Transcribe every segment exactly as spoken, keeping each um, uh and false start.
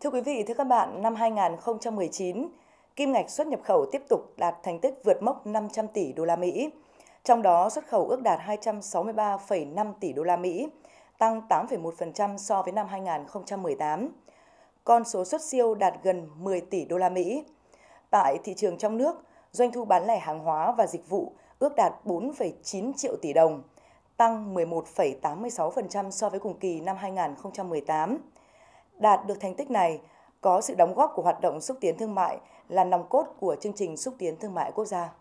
Thưa quý vị, thưa các bạn, năm hai nghìn không trăm mười chín, kim ngạch xuất nhập khẩu tiếp tục đạt thành tích vượt mốc năm trăm tỷ đô la Mỹ. Trong đó, xuất khẩu ước đạt hai trăm sáu mươi ba phẩy năm tỷ đô la Mỹ, tăng tám phẩy một phần trăm so với năm hai nghìn không trăm mười tám. Con số xuất siêu đạt gần mười tỷ đô la Mỹ. Tại thị trường trong nước, doanh thu bán lẻ hàng hóa và dịch vụ ước đạt bốn phẩy chín triệu tỷ đồng, tăng mười một phẩy tám mươi sáu phần trăm so với cùng kỳ năm hai nghìn không trăm mười tám. Đạt được thành tích này có sự đóng góp của hoạt động xúc tiến thương mại là nòng cốt của chương trình xúc tiến thương mại quốc gia.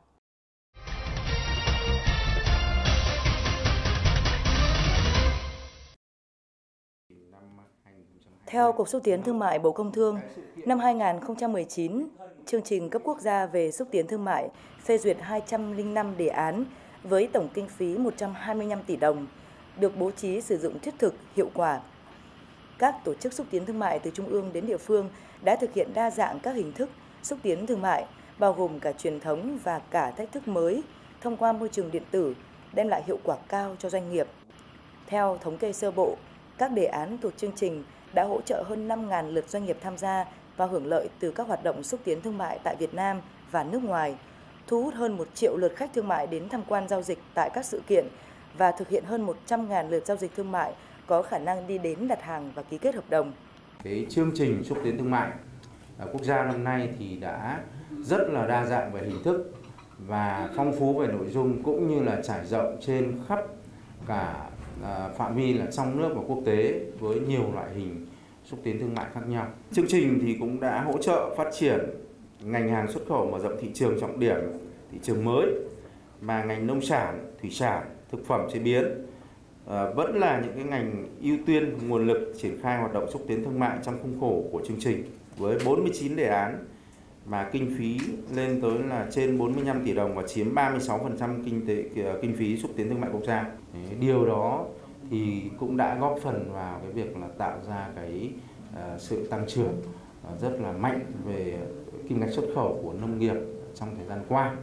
Theo Cục Xúc tiến Thương mại Bộ Công Thương, năm hai nghìn không trăm mười chín, chương trình cấp quốc gia về xúc tiến thương mại phê duyệt hai trăm lẻ năm đề án với tổng kinh phí một trăm hai mươi lăm tỷ đồng, được bố trí sử dụng thiết thực, hiệu quả. Các tổ chức xúc tiến thương mại từ trung ương đến địa phương đã thực hiện đa dạng các hình thức xúc tiến thương mại, bao gồm cả truyền thống và cả thách thức mới, thông qua môi trường điện tử, đem lại hiệu quả cao cho doanh nghiệp. Theo thống kê sơ bộ, các đề án thuộc chương trình đã hỗ trợ hơn năm nghìn lượt doanh nghiệp tham gia và hưởng lợi từ các hoạt động xúc tiến thương mại tại Việt Nam và nước ngoài, thu hút hơn một triệu lượt khách thương mại đến tham quan giao dịch tại các sự kiện và thực hiện hơn một trăm nghìn lượt giao dịch thương mại có khả năng đi đến đặt hàng và ký kết hợp đồng. Cái chương trình xúc tiến thương mại quốc gia năm nay thì đã rất là đa dạng về hình thức và phong phú về nội dung, cũng như là trải rộng trên khắp cả phạm vi là trong nước và quốc tế với nhiều loại hình xúc tiến thương mại khác nhau. Chương trình thì cũng đã hỗ trợ phát triển ngành hàng xuất khẩu, mở rộng thị trường trọng điểm, thị trường mới mà ngành nông sản, thủy sản, thực phẩm chế biến à, vẫn là những cái ngành ưu tiên nguồn lực triển khai hoạt động xúc tiến thương mại trong khuôn khổ của chương trình, với bốn mươi chín đề án mà kinh phí lên tới là trên bốn mươi lăm tỷ đồng và chiếm ba mươi sáu phần trăm kinh tế kinh phí xúc tiến thương mại quốc gia. Điều đó thì cũng đã góp phần vào cái việc là tạo ra cái uh, sự tăng trưởng uh, rất là mạnh về kim ngạch xuất khẩu của nông nghiệp trong thời gian qua.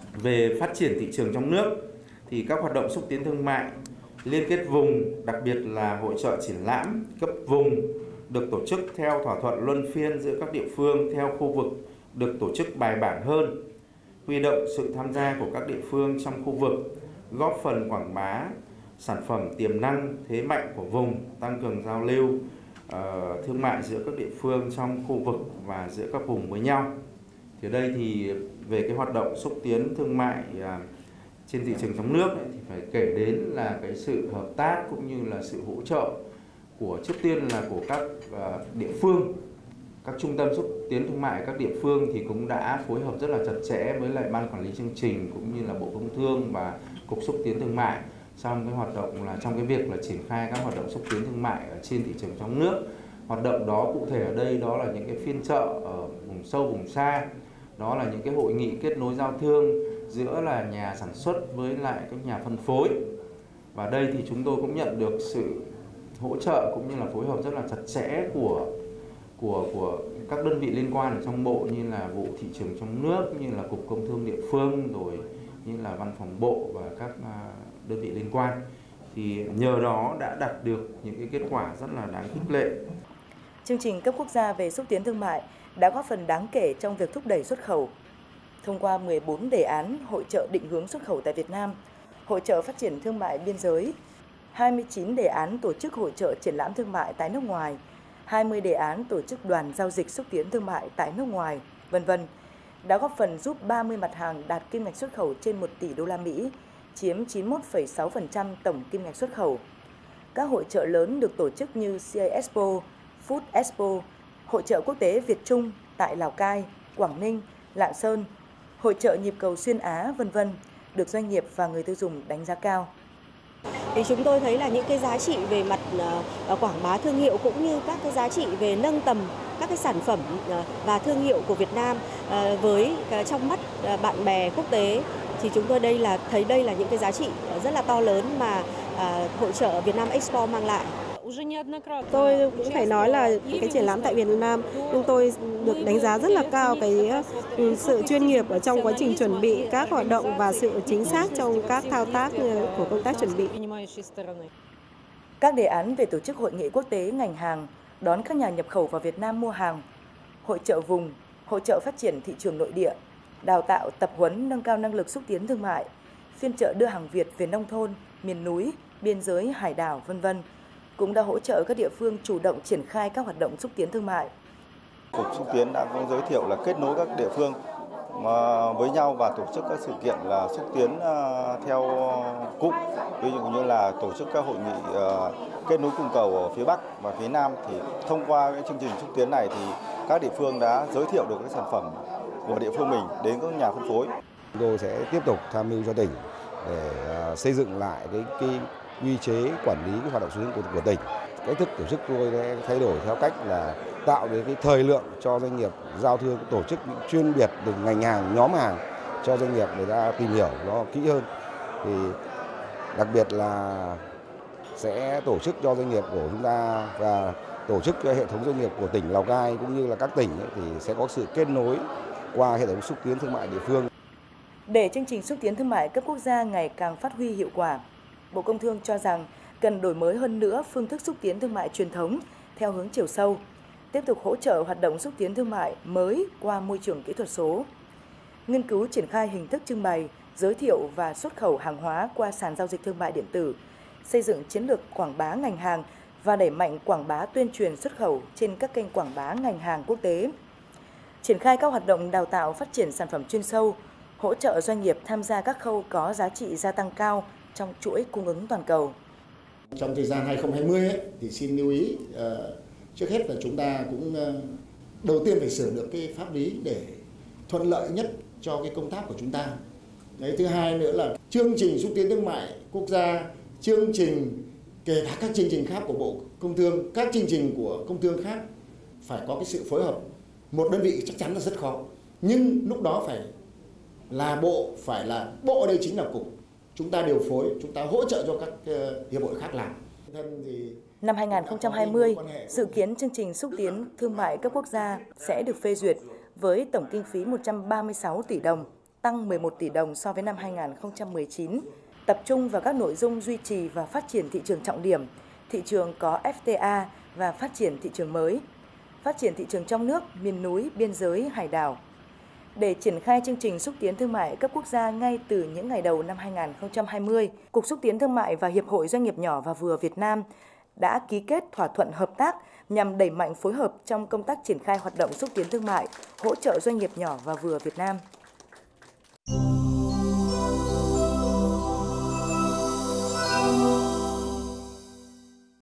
Về phát triển thị trường trong nước thì các hoạt động xúc tiến thương mại liên kết vùng, đặc biệt là hội chợ triển lãm cấp vùng được tổ chức theo thỏa thuận luân phiên giữa các địa phương theo khu vực, được tổ chức bài bản hơn, huy động sự tham gia của các địa phương trong khu vực, góp phần quảng bá sản phẩm tiềm năng, thế mạnh của vùng, tăng cường giao lưu uh, thương mại giữa các địa phương trong khu vực và giữa các vùng với nhau. Thì đây thì về cái hoạt động xúc tiến thương mại uh, trên thị trường trong nước ấy, thì phải kể đến là cái sự hợp tác cũng như là sự hỗ trợ của trước tiên là của các uh, địa phương. Các trung tâm xúc tiến thương mại các địa phương thì cũng đã phối hợp rất là chặt chẽ với lại ban quản lý chương trình cũng như là Bộ Công Thương và Cục Xúc tiến Thương mại trong cái hoạt động là trong cái việc là triển khai các hoạt động xúc tiến thương mại ở trên thị trường trong nước. Hoạt động đó cụ thể ở đây đó là những cái phiên chợ ở vùng sâu vùng xa, đó là những cái hội nghị kết nối giao thương giữa là nhà sản xuất với lại các nhà phân phối. Và đây thì chúng tôi cũng nhận được sự hỗ trợ cũng như là phối hợp rất là chặt chẽ của của của các đơn vị liên quan ở trong bộ, như là vụ thị trường trong nước, như là Cục Công Thương địa phương, rồi như là Văn phòng Bộ và các đơn vị liên quan. Thì nhờ đó đã đạt được những cái kết quả rất là đáng khích lệ. Chương trình cấp quốc gia về xúc tiến thương mại đã góp phần đáng kể trong việc thúc đẩy xuất khẩu. Thông qua mười bốn đề án hội chợ định hướng xuất khẩu tại Việt Nam, hội chợ phát triển thương mại biên giới, hai mươi chín đề án tổ chức hội chợ triển lãm thương mại tại nước ngoài, hai mươi đề án tổ chức đoàn giao dịch xúc tiến thương mại tại nước ngoài, vân vân, đã góp phần giúp ba mươi mặt hàng đạt kim ngạch xuất khẩu trên một tỷ đô la Mỹ, chiếm chín mươi mốt phẩy sáu phần trăm tổng kim ngạch xuất khẩu. Các hội chợ lớn được tổ chức như xê a Expo, Food Expo, hội chợ quốc tế Việt Trung tại Lào Cai, Quảng Ninh, Lạng Sơn, hội chợ nhịp cầu xuyên Á, vân vân, được doanh nghiệp và người tiêu dùng đánh giá cao. Thì chúng tôi thấy là những cái giá trị về mặt uh, quảng bá thương hiệu cũng như các cái giá trị về nâng tầm các cái sản phẩm uh, và thương hiệu của Việt Nam uh, với uh, trong mắt uh, bạn bè quốc tế, thì chúng tôi đây là thấy đây là những cái giá trị rất là to lớn mà uh, hội chợ Việt Nam Expo mang lại. Tôi cũng phải nói là cái triển lãm tại Việt Nam chúng tôi được đánh giá rất là cao cái sự chuyên nghiệp ở trong quá trình chuẩn bị các hoạt động và sự chính xác trong các thao tác của công tác chuẩn bị. Các đề án về tổ chức hội nghị quốc tế ngành hàng, đón các nhà nhập khẩu vào Việt Nam mua hàng, hội chợ vùng, hỗ trợ phát triển thị trường nội địa, đào tạo, tập huấn, nâng cao năng lực xúc tiến thương mại, phiên chợ đưa hàng Việt về nông thôn, miền núi, biên giới, hải đảo, vân vân cũng đã hỗ trợ các địa phương chủ động triển khai các hoạt động xúc tiến thương mại. Cục xúc tiến đã có giới thiệu là kết nối các địa phương với nhau và tổ chức các sự kiện là xúc tiến theo cụm, ví dụ như là tổ chức các hội nghị kết nối cung cầu ở phía Bắc và phía Nam. Thì thông qua cái chương trình xúc tiến này thì các địa phương đã giới thiệu được các sản phẩm của địa phương mình đến các nhà phân phối. Chúng tôi sẽ tiếp tục tham mưu cho tỉnh để xây dựng lại cái, cái quy chế quản lý cái hoạt động xúc tiến của, của tỉnh. Cách thức tổ chức tôi sẽ thay đổi theo cách là tạo được cái thời lượng cho doanh nghiệp giao thương, tổ chức những chuyên biệt từng ngành hàng, nhóm hàng cho doanh nghiệp để ta tìm hiểu nó kỹ hơn. Thì đặc biệt là sẽ tổ chức cho doanh nghiệp của chúng ta và tổ chức cho hệ thống doanh nghiệp của tỉnh Lào Cai cũng như là các tỉnh ấy, thì sẽ có sự kết nối qua hệ thống xúc tiến thương mại địa phương. Để chương trình xúc tiến thương mại cấp quốc gia ngày càng phát huy hiệu quả, Bộ Công Thương cho rằng cần đổi mới hơn nữa phương thức xúc tiến thương mại truyền thống theo hướng chiều sâu, tiếp tục hỗ trợ hoạt động xúc tiến thương mại mới qua môi trường kỹ thuật số, nghiên cứu triển khai hình thức trưng bày, giới thiệu và xuất khẩu hàng hóa qua sàn giao dịch thương mại điện tử, xây dựng chiến lược quảng bá ngành hàng và đẩy mạnh quảng bá tuyên truyền xuất khẩu trên các kênh quảng bá ngành hàng quốc tế, triển khai các hoạt động đào tạo phát triển sản phẩm chuyên sâu, hỗ trợ doanh nghiệp tham gia các khâu có giá trị gia tăng cao trong chuỗi cung ứng toàn cầu. Trong thời gian hai không hai không ấy, thì xin lưu ý uh, trước hết là chúng ta cũng uh, đầu tiên phải sửa được cái pháp lý để thuận lợi nhất cho cái công tác của chúng ta. Đấy, thứ hai nữa là chương trình xúc tiến thương mại quốc gia, chương trình kể cả các chương trình khác của Bộ Công Thương, các chương trình của Công Thương khác phải có cái sự phối hợp. Một đơn vị chắc chắn là rất khó, nhưng lúc đó phải là bộ, phải là bộ ở đây chính là cục. Chúng ta điều phối, chúng ta hỗ trợ cho các uh, hiệp hội khác làm. Năm hai không hai không, dự kiến chương trình xúc tiến thương mại cấp quốc gia sẽ được phê duyệt với tổng kinh phí một trăm ba mươi sáu tỷ đồng, tăng mười một tỷ đồng so với năm hai không một chín, tập trung vào các nội dung duy trì và phát triển thị trường trọng điểm, thị trường có ép tê a và phát triển thị trường mới, phát triển thị trường trong nước, miền núi, biên giới, hải đảo. Để triển khai chương trình xúc tiến thương mại cấp quốc gia ngay từ những ngày đầu năm hai không hai không, Cục Xúc tiến Thương mại và Hiệp hội Doanh nghiệp nhỏ và vừa Việt Nam đã ký kết thỏa thuận hợp tác nhằm đẩy mạnh phối hợp trong công tác triển khai hoạt động xúc tiến thương mại, hỗ trợ doanh nghiệp nhỏ và vừa Việt Nam.